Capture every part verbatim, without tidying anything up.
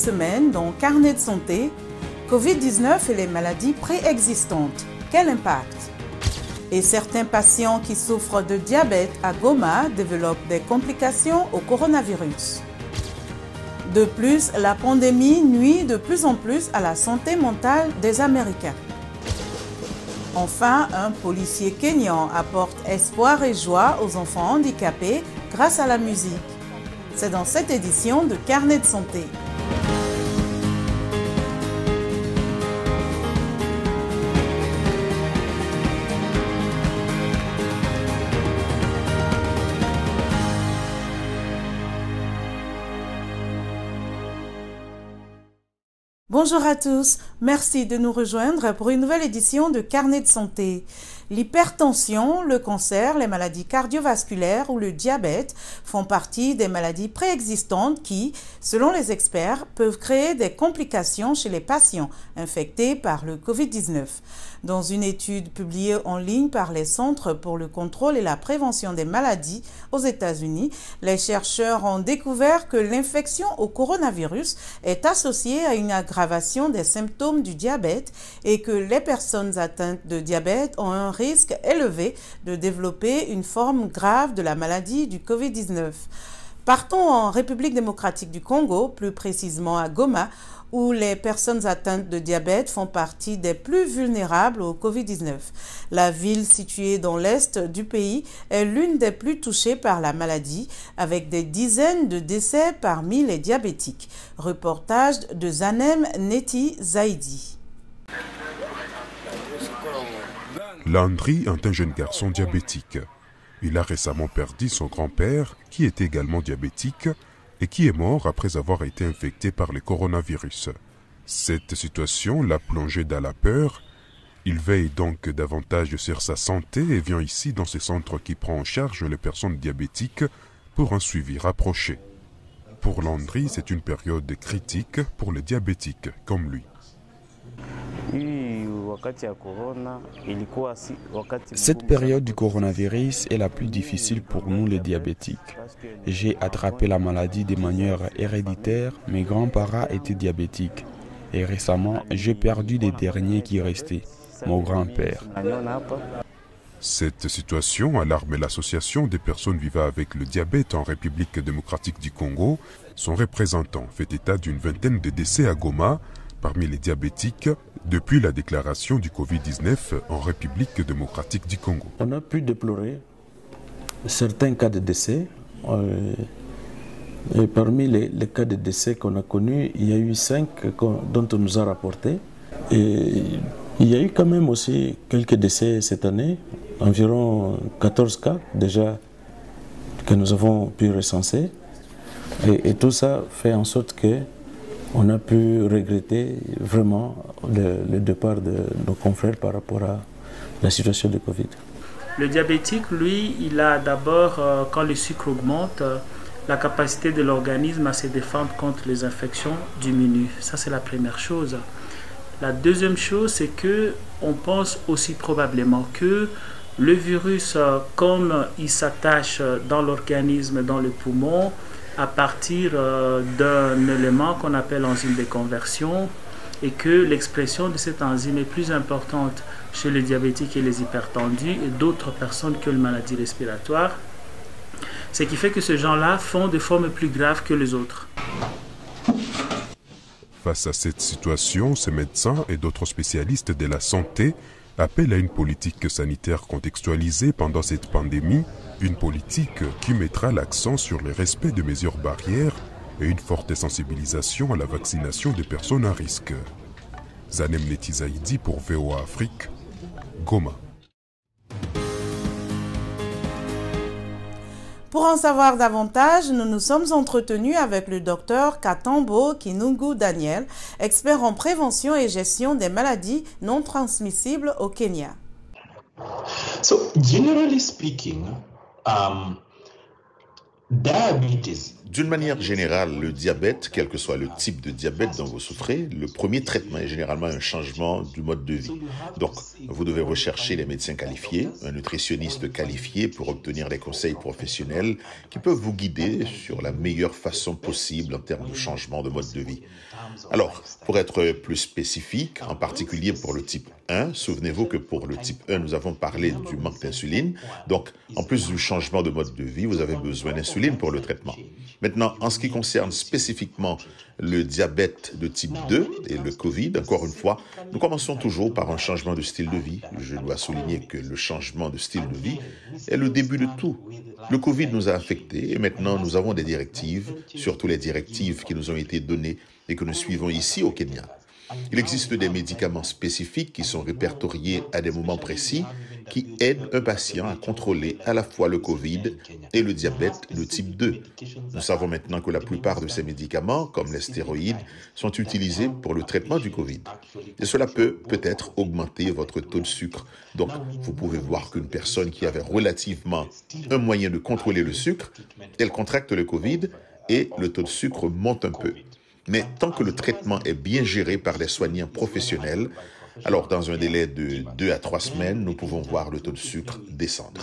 semaine dans Carnet de santé, covid dix-neuf et les maladies préexistantes. Quel impact? Et certains patients qui souffrent de diabète à Goma développent des complications au coronavirus. De plus, la pandémie nuit de plus en plus à la santé mentale des Américains. Enfin, un policier kényan apporte espoir et joie aux enfants handicapés grâce à la musique. C'est dans cette édition de Carnet de santé. Bonjour à tous, merci de nous rejoindre pour une nouvelle édition de Carnet de santé. L'hypertension, le cancer, les maladies cardiovasculaires ou le diabète font partie des maladies préexistantes qui, selon les experts, peuvent créer des complications chez les patients infectés par le covid dix-neuf. Dans une étude publiée en ligne par les Centres pour le contrôle et la prévention des maladies aux États-Unis, les chercheurs ont découvert que l'infection au coronavirus est associée à une aggravation des symptômes du diabète et que les personnes atteintes de diabète ont un risque élevé de développer une forme grave de la maladie du covid dix-neuf. Partons en République démocratique du Congo, plus précisément à Goma, où les personnes atteintes de diabète font partie des plus vulnérables au covid dix-neuf. La ville située dans l'est du pays est l'une des plus touchées par la maladie, avec des dizaines de décès parmi les diabétiques. Reportage de Zanem Neti Zaidi. Landry est un jeune garçon diabétique. Il a récemment perdu son grand-père, qui est également diabétique, et qui est mort après avoir été infecté par le coronavirus. Cette situation l'a plongé dans la peur. Il veille donc davantage sur sa santé et vient ici dans ce centre qui prend en charge les personnes diabétiques pour un suivi rapproché. Pour Landry, c'est une période critique pour les diabétiques comme lui. Cette période du coronavirus est la plus difficile pour nous les diabétiques. J'ai attrapé la maladie de manière héréditaire, mes grands-parents étaient diabétiques. Et récemment, j'ai perdu les derniers qui restaient, mon grand-père. Cette situation alarme l'association des personnes vivant avec le diabète en République démocratique du Congo. Son représentant fait état d'une vingtaine de décès à Goma, parmi les diabétiques, depuis la déclaration du covid dix-neuf en République démocratique du Congo. On a pu déplorer certains cas de décès. Euh, et parmi les, les cas de décès qu'on a connus, il y a eu cinq dont on nous a rapporté. Et il y a eu quand même aussi quelques décès cette année, environ quatorze cas déjà que nous avons pu recenser. Et, et tout ça fait en sorte que on a pu regretter vraiment le, le départ de nos confrères par rapport à la situation de Covid. Le diabétique, lui, il a d'abord, euh, quand le sucre augmente, euh, la capacité de l'organisme à se défendre contre les infections diminue. Ça, c'est la première chose. La deuxième chose, c'est que on pense aussi probablement que le virus, euh, comme il s'attache dans l'organisme, dans le poumon, à partir euh, d'un élément qu'on appelle enzyme de conversion et que l'expression de cette enzyme est plus importante chez les diabétiques et les hypertendus et d'autres personnes que les maladies respiratoires, ce qui fait que ces gens-là font des formes plus graves que les autres. Face à cette situation, ces médecins et d'autres spécialistes de la santé appellent à une politique sanitaire contextualisée pendant cette pandémie, une politique qui mettra l'accent sur le respect de mesures barrières et une forte sensibilisation à la vaccination des personnes à risque. Zanem Neti Zaidi pour V O A Afrique, Goma. Pour en savoir davantage, nous nous sommes entretenus avec le docteur Katambo Kinungu Daniel, expert en prévention et gestion des maladies non transmissibles au Kenya. So, generally speaking, um, diabetes. D'une manière générale, le diabète, quel que soit le type de diabète dont vous souffrez, le premier traitement est généralement un changement du mode de vie. Donc, vous devez rechercher les médecins qualifiés, un nutritionniste qualifié pour obtenir des conseils professionnels qui peuvent vous guider sur la meilleure façon possible en termes de changement de mode de vie. Alors, pour être plus spécifique, en particulier pour le type un, souvenez-vous que pour le type un, nous avons parlé du manque d'insuline. Donc, en plus du changement de mode de vie, vous avez besoin d'insuline pour le traitement. Maintenant, en ce qui concerne spécifiquement le diabète de type deux et le Covid, encore une fois, nous commençons toujours par un changement de style de vie. Je dois souligner que le changement de style de vie est le début de tout. Le Covid nous a affectés et maintenant nous avons des directives, surtout les directives qui nous ont été données et que nous suivons ici au Kenya. Il existe des médicaments spécifiques qui sont répertoriés à des moments précis qui aident un patient à contrôler à la fois le Covid et le diabète de type deux. Nous savons maintenant que la plupart de ces médicaments, comme les stéroïdes, sont utilisés pour le traitement du Covid. Et cela peut peut-être augmenter votre taux de sucre. Donc, vous pouvez voir qu'une personne qui avait relativement un moyen de contrôler le sucre, elle contracte le Covid et le taux de sucre monte un peu. Mais tant que le traitement est bien géré par des soignants professionnels, alors dans un délai de deux à trois semaines, nous pouvons voir le taux de sucre descendre.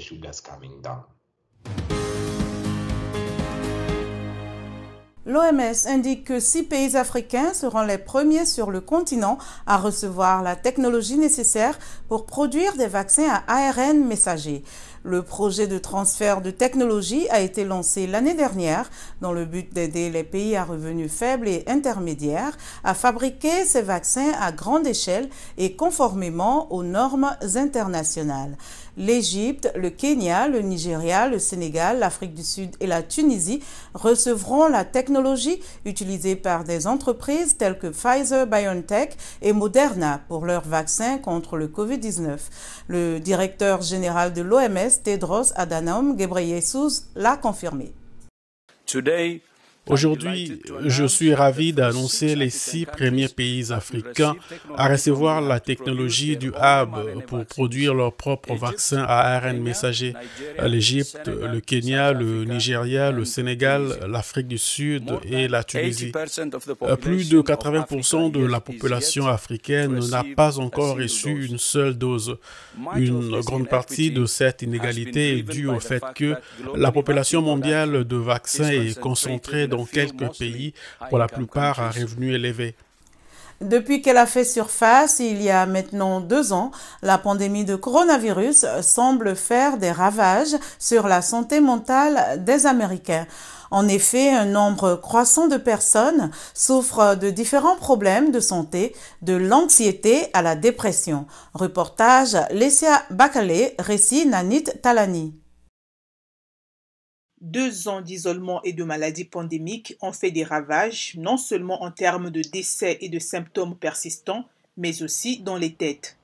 L'O M S indique que six pays africains seront les premiers sur le continent à recevoir la technologie nécessaire pour produire des vaccins à A R N messager. Le projet de transfert de technologie a été lancé l'année dernière dans le but d'aider les pays à revenus faibles et intermédiaires à fabriquer ces vaccins à grande échelle et conformément aux normes internationales. L'Égypte, le Kenya, le Nigeria, le Sénégal, l'Afrique du Sud et la Tunisie recevront la technologie utilisée par des entreprises telles que Pfizer-BioNTech et Moderna pour leurs vaccins contre le covid dix-neuf. Le directeur général de l'O M S, Tedros Adhanom Ghebreyesus, l'a confirmé. Aujourd'hui, je suis ravi d'annoncer les six premiers pays africains à recevoir la technologie du hub pour produire leurs propres vaccins à A R N messager. L'Égypte, le Kenya, le Nigeria, le Sénégal, l'Afrique du Sud et la Tunisie. Plus de quatre-vingts pour cent de la population africaine n'a pas encore reçu une seule dose. Une grande partie de cette inégalité est due au fait que la population mondiale de vaccins est concentrée dans quelques pays, pour la plupart à revenus élevés. Depuis qu'elle a fait surface, il y a maintenant deux ans, la pandémie de coronavirus semble faire des ravages sur la santé mentale des Américains. En effet, un nombre croissant de personnes souffrent de différents problèmes de santé, de l'anxiété à la dépression. Reportage Lesia Bakale, récit Nanit Talani. Deux ans d'isolement et de maladies pandémiques ont fait des ravages, non seulement en termes de décès et de symptômes persistants, mais aussi dans les têtes.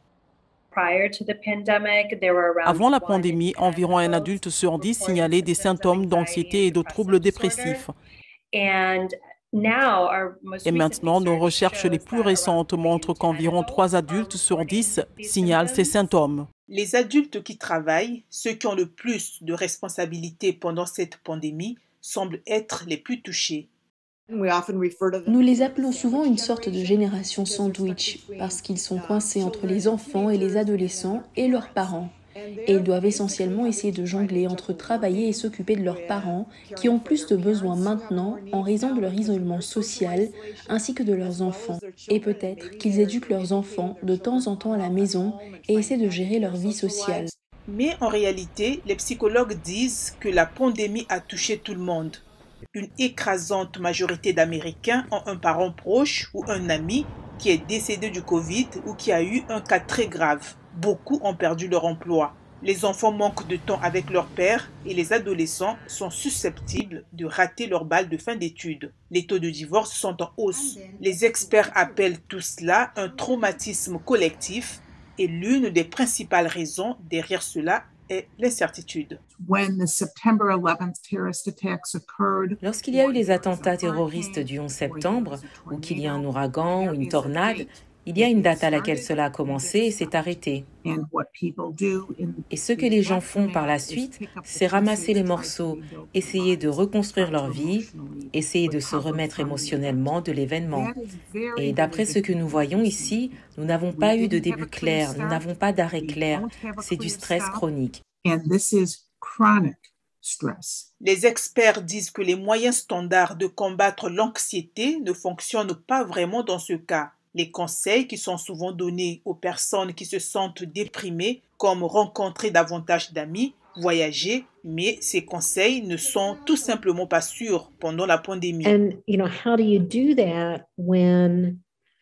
Avant la pandémie, environ un adulte sur dix signalait des symptômes d'anxiété et de troubles dépressifs. Et maintenant, nos recherches les plus récentes montrent qu'environ trois adultes sur dix signalent ces symptômes. Les adultes qui travaillent, ceux qui ont le plus de responsabilités pendant cette pandémie, semblent être les plus touchés. Nous les appelons souvent une sorte de génération sandwich parce qu'ils sont coincés entre les enfants et les adolescents et leurs parents. Et ils doivent essentiellement essayer de jongler entre travailler et s'occuper de leurs parents qui ont plus de besoins maintenant en raison de leur isolement social ainsi que de leurs enfants. Et peut-être qu'ils éduquent leurs enfants de temps en temps à la maison et essaient de gérer leur vie sociale. Mais en réalité, les psychologues disent que la pandémie a touché tout le monde. Une écrasante majorité d'Américains ont un parent proche ou un ami qui est décédé du Covid ou qui a eu un cas très grave. Beaucoup ont perdu leur emploi. Les enfants manquent de temps avec leur père et les adolescents sont susceptibles de rater leur balle de fin d'études. Les taux de divorce sont en hausse. Les experts appellent tout cela un traumatisme collectif et l'une des principales raisons derrière cela est l'incertitude. Lorsqu'il y a eu les attentats terroristes du onze septembre, ou qu'il y a un ouragan ou une tornade, il y a une date à laquelle cela a commencé et s'est arrêté. Et ce que les gens font par la suite, c'est ramasser les morceaux, essayer de reconstruire leur vie, essayer de se remettre émotionnellement de l'événement. Et d'après ce que nous voyons ici, nous n'avons pas eu de début clair, nous n'avons pas d'arrêt clair, c'est du stress chronique. Les experts disent que les moyens standards de combattre l'anxiété ne fonctionnent pas vraiment dans ce cas. Les conseils qui sont souvent donnés aux personnes qui se sentent déprimées, comme rencontrer davantage d'amis, voyager, mais ces conseils ne sont tout simplement pas sûrs pendant la pandémie. And, you know, how do you do that when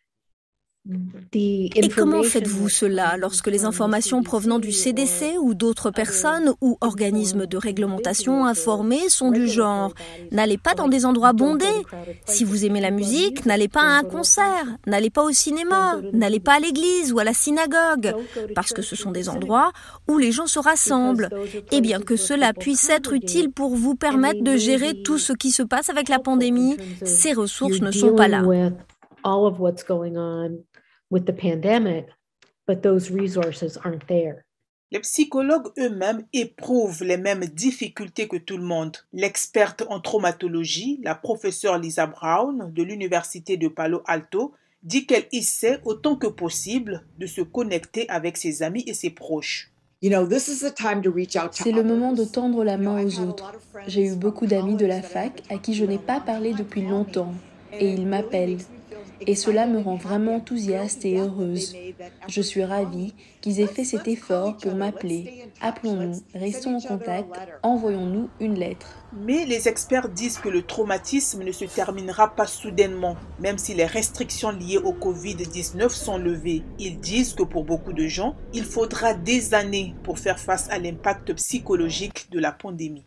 Et comment faites-vous cela lorsque les informations provenant du C D C ou d'autres personnes ou organismes de réglementation informés sont du genre « N'allez pas dans des endroits bondés. Si vous aimez la musique, n'allez pas à un concert, n'allez pas au cinéma, n'allez pas à l'église ou à la synagogue, parce que ce sont des endroits où les gens se rassemblent. » Et bien que cela puisse être utile pour vous permettre de gérer tout ce qui se passe avec la pandémie, ces ressources ne sont pas là. All of what's going on with the pandemic, but those resources aren't there. Les psychologues eux-mêmes éprouvent les mêmes difficultés que tout le monde. L'experte en traumatologie, la professeure Lisa Brown de l'Université de Palo Alto, dit qu'elle essaie autant que possible de se connecter avec ses amis et ses proches. C'est le moment de tendre la main aux autres. J'ai eu beaucoup d'amis de la fac à qui je n'ai pas parlé depuis longtemps, et ils m'appellent. Et cela me rend vraiment enthousiaste et heureuse. Je suis ravie qu'ils aient fait cet effort pour m'appeler. Appelons-nous, restons en contact, envoyons-nous une lettre. Mais les experts disent que le traumatisme ne se terminera pas soudainement, même si les restrictions liées au covid dix-neuf sont levées. Ils disent que pour beaucoup de gens, il faudra des années pour faire face à l'impact psychologique de la pandémie.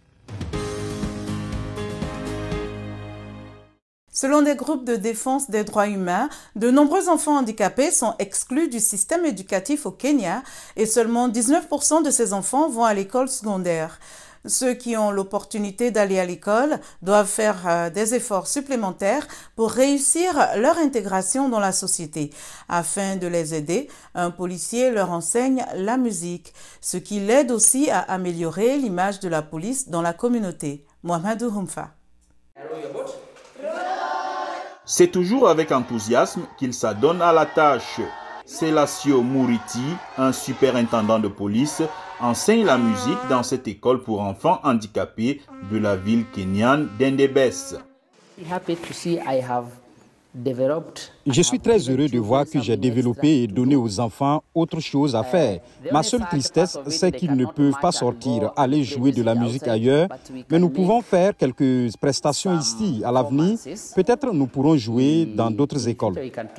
Selon des groupes de défense des droits humains, de nombreux enfants handicapés sont exclus du système éducatif au Kenya et seulement dix-neuf pour cent de ces enfants vont à l'école secondaire. Ceux qui ont l'opportunité d'aller à l'école doivent faire euh, des efforts supplémentaires pour réussir leur intégration dans la société. Afin de les aider, un policier leur enseigne la musique, ce qui l'aide aussi à améliorer l'image de la police dans la communauté. Mohamedou Humfa. C'est toujours avec enthousiasme qu'il s'adonne à la tâche. Selasio Muriti, un superintendant de police, enseigne la musique dans cette école pour enfants handicapés de la ville kenyane d'Endebes. Je suis très heureux de voir que j'ai développé et donné aux enfants autre chose à faire. Ma seule tristesse, c'est qu'ils ne peuvent pas sortir, aller jouer de la musique ailleurs, mais nous pouvons faire quelques prestations ici. À l'avenir, peut-être nous pourrons jouer dans d'autres écoles.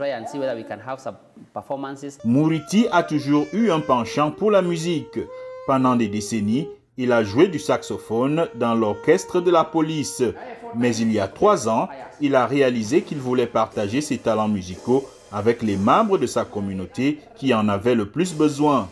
Muriti a toujours eu un penchant pour la musique. Pendant des décennies, il a joué du saxophone dans l'orchestre de la police. Mais il y a trois ans, il a réalisé qu'il voulait partager ses talents musicaux avec les membres de sa communauté qui en avaient le plus besoin.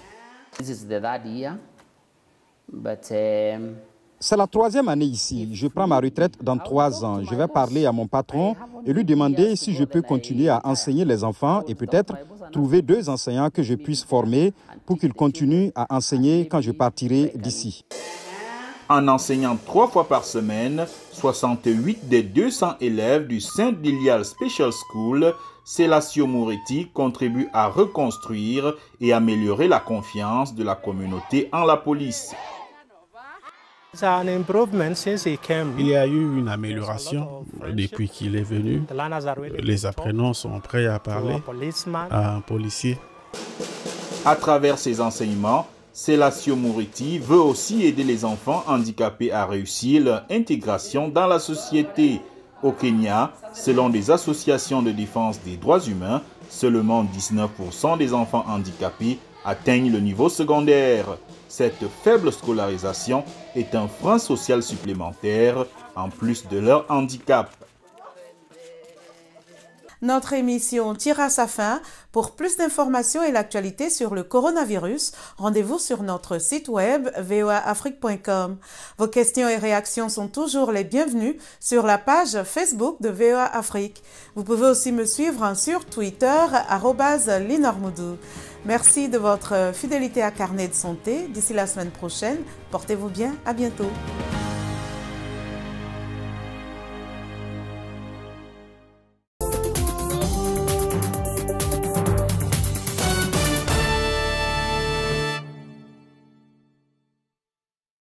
C'est la troisième année ici. Je prends ma retraite dans trois ans. Je vais parler à mon patron et lui demander si je peux continuer à enseigner les enfants et peut-être trouver deux enseignants que je puisse former pour qu'ils continuent à enseigner quand je partirai d'ici. En enseignant trois fois par semaine, soixante-huit des deux cents élèves du Saint Lilial Special School, Selasio Muriti contribue à reconstruire et améliorer la confiance de la communauté en la police. Il y a eu une amélioration depuis qu'il est venu. Les apprenants sont prêts à parler à un policier. À travers ses enseignements, Selasio Muriti veut aussi aider les enfants handicapés à réussir leur intégration dans la société. Au Kenya, selon des associations de défense des droits humains, seulement dix-neuf pour cent des enfants handicapés atteignent le niveau secondaire. Cette faible scolarisation est un frein social supplémentaire en plus de leur handicap. Notre émission tire à sa fin. Pour plus d'informations et l'actualité sur le coronavirus, rendez-vous sur notre site web v o a afrique point com. Vos questions et réactions sont toujours les bienvenues sur la page Facebook de V O A Afrique. Vous pouvez aussi me suivre sur Twitter, arobase linormoudou. Merci de votre fidélité à Carnet de santé. D'ici la semaine prochaine, portez-vous bien. À bientôt.